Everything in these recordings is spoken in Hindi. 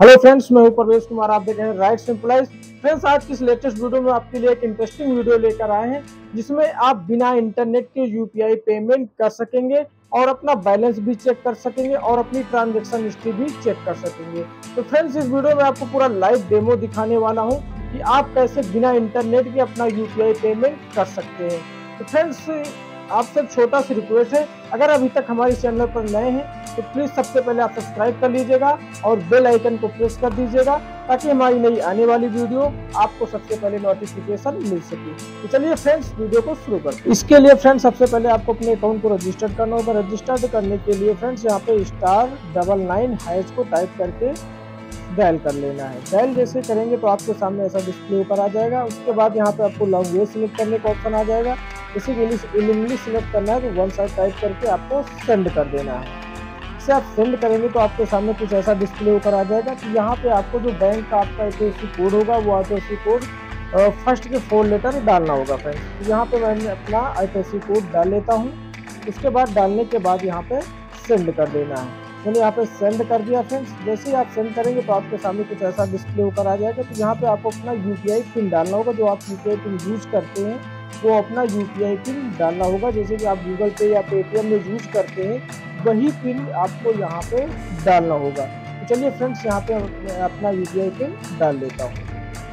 हेलो फ्रेंड्स, मैं हूं प्रवेश कुमार। आप देख रहे हैं राइट सिंपलाइज। फ्रेंड्स, आज की इस लेटेस्ट वीडियो में आपके लिए एक इंटरेस्टिंग वीडियो लेकर आए हैं जिसमें आप बिना इंटरनेट के यूपीआई पेमेंट कर सकेंगे और अपना बैलेंस भी चेक कर सकेंगे और अपनी ट्रांजैक्शन हिस्ट्री भी चेक कर सकेंगे। तो फ्रेंड्स, इस वीडियो में आपको पूरा लाइव डेमो दिखाने वाला हूं कि आप कैसे बिना इंटरनेट के अपना यूपीआई पेमेंट कर सकते हैं। तो फ्रेंड्स, आपसे छोटा सी रिक्वेस्ट है, अगर अभी तक हमारे चैनल पर नए हैं तो प्लीज सबसे पहले आप सब्सक्राइब कर लीजिएगा और बेल आइकन को प्रेस कर दीजिएगा ताकि हमारी नई आने वाली वीडियो आपको सबसे पहले नोटिफिकेशन मिल सके। तो चलिए फ्रेंड्स, वीडियो को शुरू करते हैं। इसके लिए फ्रेंड्स, सबसे पहले आपको अपने अकाउंट को रजिस्टर करना होगा। रजिस्टर करने के लिए फ्रेंड्स, यहाँ पे *99# को टाइप करके डायल कर लेना है। डायल जैसे करेंगे तो आपके सामने ऐसा डिस्प्ले ऊपर आ जाएगा। उसके बाद यहाँ पे आपको लैंग्वेज सिलेक्ट करने का ऑप्शन आ जाएगा। इसी इंग्लिश सिलेक्ट करना है तो वन साइड टाइप करके आपको सेंड कर देना है। इसे आप सेंड करेंगे तो आपके सामने कुछ ऐसा डिस्प्ले ऊपर आ जाएगा। तो यहाँ पे आपको जो बैंक का आपका IFSC कोड होगा वो IFSC कोड फर्स्ट के 4 लेटर डालना होगा फ्रेंड्स। तो यहाँ पे मैंने अपना IFSC कोड डाल लेता हूँ। उसके बाद डालने के बाद यहाँ पे सेंड कर देना है। मैंने यहाँ पे सेंड कर दिया फ्रेंड्स। जैसे ही आप सेंड करेंगे तो आपके सामने कुछ ऐसा डिस्प्ले ऊपर आ जाएगा। तो यहाँ पे आपको अपना UPI पिन डालना होगा। जो आप UPI पिन यूज करते हैं वो अपना UPI पिन डालना होगा। जैसे कि आप गूगल पे या पेटीएम में यूज करते हैं वही पिन आपको यहाँ पे डालना होगा। तो चलिए फ्रेंड्स, यहाँ पे मैं अपना UPI पिन डाल लेता हूँ।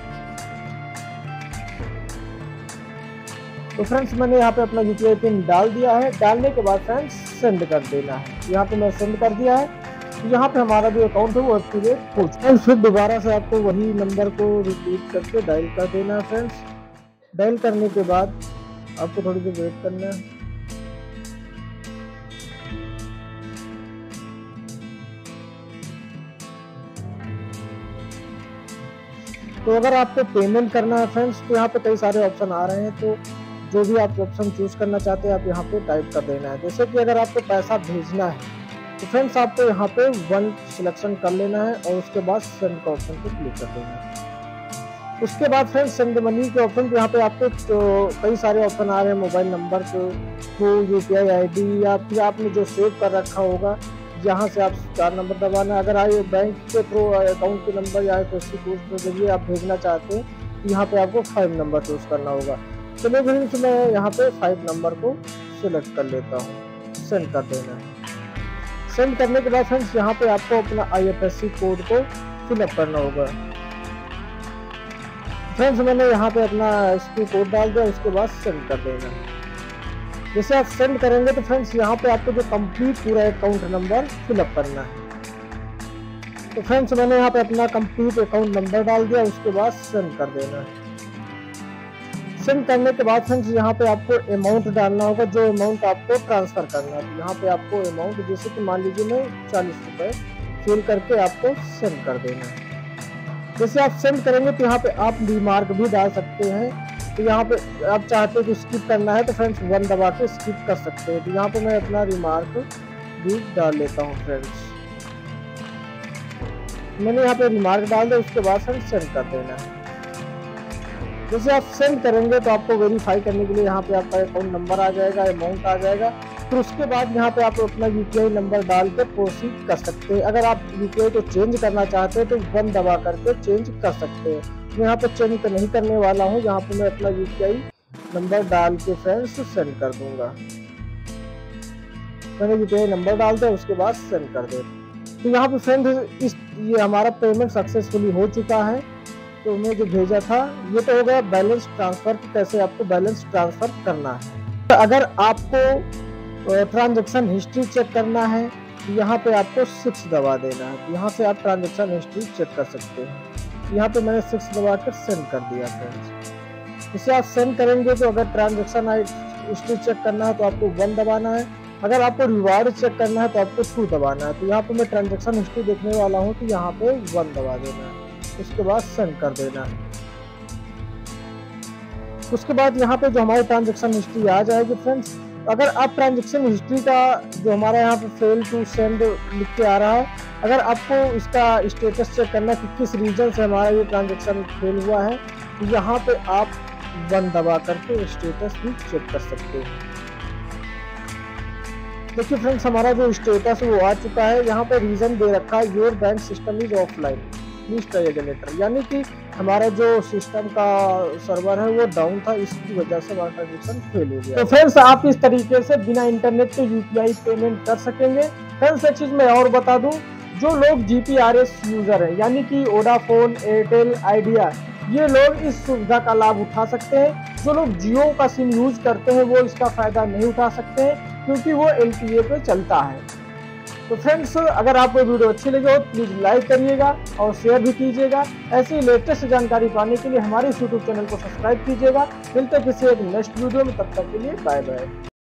तो फ्रेंड्स, मैंने यहाँ पे अपना UPI पिन डाल दिया है। डालने के बाद फ्रेंड्स सेंड कर देना है। यहाँ पे मैं सेंड कर दिया है। तो यहाँ पे हमारा जो अकाउंट है वो एक्टिवेट हो चुका है। फिर दोबारा से आपको वही नंबर को रिपीट करके डायल कर देना है फ्रेंड्स। डायल करने के बाद आपको थोड़ी देर वेट करना है। तो अगर आपको पेमेंट करना है फ्रेंड्स, तो यहाँ पे कई सारे ऑप्शन आ रहे हैं। तो जो भी आप ऑप्शन चूज करना चाहते हैं आप यहाँ पे टाइप कर देना है। जैसे कि अगर आपको पैसा भेजना है तो फ्रेंड्स आपको यहाँ पे 1 सिलेक्शन कर लेना है और उसके बाद सेंड का ऑप्शन पे क्लिक कर देना है। उसके बाद फ्रेंड्स सेंड मनी के ऑप्शन पे यहाँ पे आपको तो कई सारे ऑप्शन आ रहे हैं। मोबाइल नंबर को UPI ID या फिर आपने जो सेव कर रखा होगा यहाँ से आप 4 नंबर दबाना है। अगर आप बैंक के थ्रू अकाउंट के नंबर या IFSC कोड के जरिए आप भेजना चाहते हैं तो यहाँ पे आपको 5 नंबर चूज करना होगा। चलिए फ्रेंड्स, मैं यहाँ पे 5 नंबर को सिलेक्ट कर लेता हूँ। सेंड कर देना है। सेंड करने के बाद फ्रेंड्स यहाँ पे आपको अपना IFSC कोड को फिलअप करना होगा। फ्रेंड्स, मैंने यहाँ पे अपना IFSC कोड डाल दिया। उसके बाद सेंड कर देना। जैसे आप सेंड करेंगे तो फ्रेंड्स यहाँ पे आपको जो कंप्लीट पूरा अकाउंट नंबर फिलअप करना है। तो फ्रेंड्स, मैंने यहाँ पे अपना कंप्लीट अकाउंट नंबर डाल दिया। उसके बाद सेंड कर देना है। सेंड करने के बाद फ्रेंड्स यहाँ पे आपको अमाउंट डालना होगा, जो अमाउंट आपको ट्रांसफर करना है। यहाँ पे आपको अमाउंट, जैसे कि मान लीजिए मैं 40 रुपए फिल करके आपको सेंड कर देना है। जैसे आप सेंड करेंगे तो यहाँ पे आप रिमार्क भी डाल सकते हैं। तो यहाँ पे आप चाहते हैं कि स्किप करना है तो फ्रेंड्स 1 दबा के स्किप कर सकते हैं। तो यहाँ पे मैं अपना रिमार्क भी डाल लेता हूँ फ्रेंड्स। मैंने यहाँ पे रिमार्क डाल दिया। उसके बाद फ्रेंड्स सेंड कर देना है। जैसे आप सेंड करेंगे तो आपको वेरीफाई करने के लिए यहाँ पे आपका अकाउंट नंबर आ जाएगा, अमाउंट आ जाएगा। फिर उसके बाद यहाँ पे आप अपना UPI नंबर डाल के प्रोसीड कर सकते हैं। अगर आप UPI को चेंज करना चाहते हैं तो 1 दबा करके चेंज कर सकते हैं। मैं यहाँ पे चेंज तो नहीं करने वाला हूँ। यहाँ पे मैं अपना UPI नंबर डाल के फ्रेंड्स सेंड कर दूंगा। मैंने UPI नंबर डाल दिया। उसके बाद सेंड कर दे। तो यहाँ पे फ्रेंड्स ये हमारा पेमेंट सक्सेसफुली हो चुका है। तो मैं जो भेजा था ये तो हो गया बैलेंस ट्रांसफर। कैसे आपको बैलेंस ट्रांसफर करना है। तो अगर आपको ट्रांजैक्शन हिस्ट्री चेक करना है तो यहाँ पे आपको 6 दबा देना है। तो यहाँ से आप ट्रांजैक्शन हिस्ट्री चेक कर सकते हैं। यहाँ पे मैंने 6 दबा कर सेंड कर दिया फ्रेंड्स। इसे आप सेंड करेंगे तो अगर ट्रांजैक्शन हिस्ट्री चेक करना है तो आपको 1 दबाना है। अगर आपको रिवार्ड चेक करना है तो आपको 2 दबाना है। तो यहाँ पे मैं ट्रांजैक्शन हिस्ट्री देखने वाला हूँ तो यहाँ पे 1 दबा देना है। उसके बाद सेंड कर देना है। उसके बाद यहाँ पे जो हमारी ट्रांजैक्शन हिस्ट्री आ जाएगी फ्रेंड्स। अगर आप ट्रांजैक्शन हिस्ट्री का जो हमारा यहाँ पे फेल टू सेंड लिख के आ रहा है, अगर आपको इसका स्टेटस चेक करना है कि किस रीजन से हमारा ये ट्रांजैक्शन फेल हुआ है तो यहाँ पे आप 1 दबा करके स्टेटस भी चेक कर सकते हैं। देखिए फ्रेंड्स, हमारा जो स्टेटस वो आ चुका है। यहाँ पे रीजन दे रखा है your bank system is offline, please try again later, यानी कि हमारा जो सिस्टम का सर्वर है वो डाउन था, इसकी वजह से हमारा ट्रांजेक्शन फेल हो गया। तो फ्रेंड्स, आप इस तरीके से बिना इंटरनेट के यूपीआई पेमेंट कर सकेंगे। फ्रेंड्स, एक चीज मैं और बता दूं, जो लोग जीपीआरएस यूजर है यानी कि वोडाफोन, एयरटेल, आइडिया, ये लोग इस सुविधा का लाभ उठा सकते हैं। जो लोग जियो का सिम यूज करते हैं वो इसका फायदा नहीं उठा सकते हैं, क्योंकि वो LTE पे चलता है। तो फ्रेंड्स, अगर आपको वीडियो अच्छी लगी हो प्लीज लाइक करिएगा और शेयर भी कीजिएगा। ऐसी लेटेस्ट जानकारी पाने के लिए हमारे YouTube चैनल को सब्सक्राइब कीजिएगा। मिलते हैं किसी एक नेक्स्ट वीडियो में, तब तक के लिए बाय बाय।